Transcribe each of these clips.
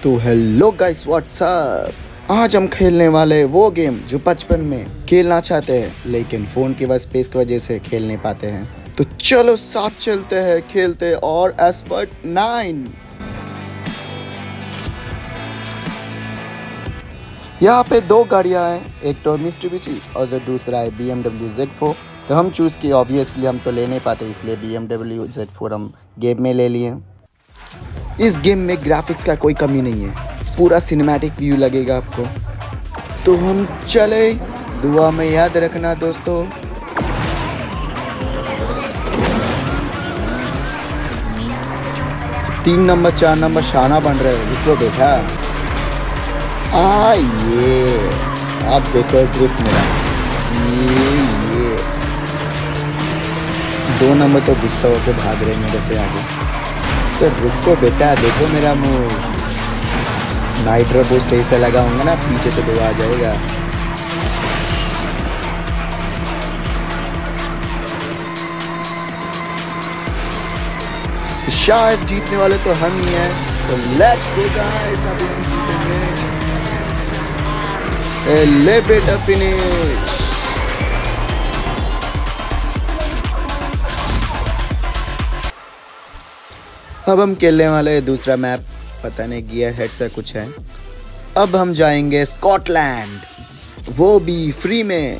तो hello guys, WhatsApp. आज हम खेलने वाले वो गेम जो बचपन में खेलना चाहते हैं लेकिन फ़ोन की स्पेस की वजह से खेल नहीं पाते हैं। तो चलो साथ चलते हैं, खेलते हैं और एस्पर्ट 9। यहाँ पे दो गाड़ियाँ हैं, एक तो मित्सुबिशी और जो दूसरा है BMW Z4। तो हम चूज़ किए, ऑब्वियसली हम तो ले नहीं पाते इसलिए BMW Z4 हम गेम में ले लिए। इस गेम में ग्राफिक्स का कोई कमी नहीं है, पूरा सिनेमैटिक व्यू लगेगा आपको। तो हम चले, दुआ में याद रखना दोस्तों। तीन नंबर 4 नंबर शाना बन रहे हो, रुको बेटा। ये अब देखो ड्रिफ्ट मेरा, ये 2 नंबर तो गुस्सा होकर भाग रहे मेरे से आगे। तो रुको बेटा, देखो मेरा मुंह। नाइट्रो बूस्ट ऐसा लगाऊंगा ना, पीछे से दो आ जाएगा। शायद जीतने वाले तो हम ही हैं, तो लेट्स गो गाइस, अभी हम जीतेंगे। ले बेटा फिनिश। अब हम खेलने वाले दूसरा मैप, पता नहीं गियर हेड से कुछ है। अब हम जाएंगे स्कॉटलैंड, वो भी फ्री में।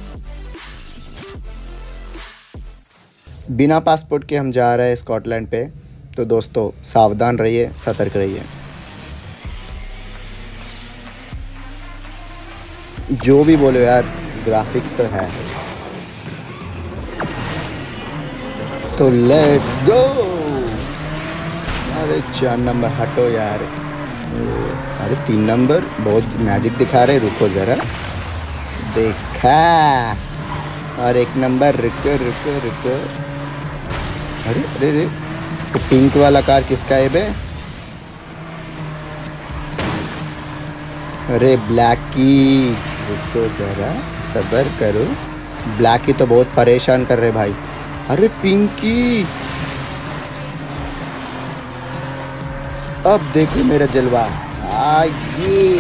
बिना पासपोर्ट के हम जा रहे हैं स्कॉटलैंड पे। तो दोस्तों सावधान रहिए, सतर्क रहिए। जो भी बोलो यार, ग्राफिक्स तो है। तो लेट्स गो। अरे 4 नंबर हटो यार। अरे 3 नंबर बहुत मैजिक दिखा रहे, रुको ज़रा। देखा। और 1 नंबर, रुको रुको रुको। अरे अरे अरे, तो पिंक वाला कार किसका है बे? अरे ब्लैक की, रुको ज़रा सब्र करो। ब्लैक की तो बहुत परेशान कर रहे भाई। अरे पिंकी, अब देखो मेरा जलवा। ये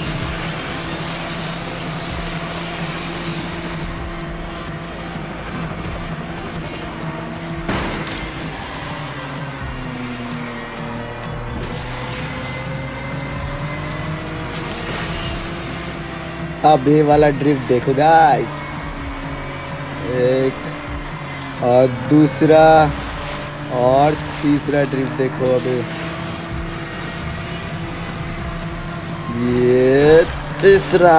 अब ये वाला ड्रिफ्ट देखो गाइस, एक और दूसरा और तीसरा ड्रिफ्ट देखो। अभी ये तीसरा।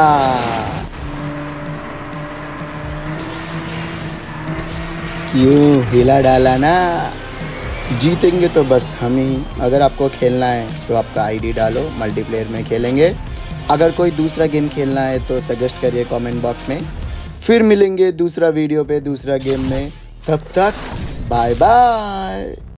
क्यों हिला डाला ना। जीतेंगे तो बस हम ही। अगर आपको खेलना है तो आपका आईडी डालो, मल्टीप्लेयर में खेलेंगे। अगर कोई दूसरा गेम खेलना है तो सजेस्ट करिए कमेंट बॉक्स में। फिर मिलेंगे दूसरा वीडियो पे दूसरा गेम में, तब तक बाय बाय।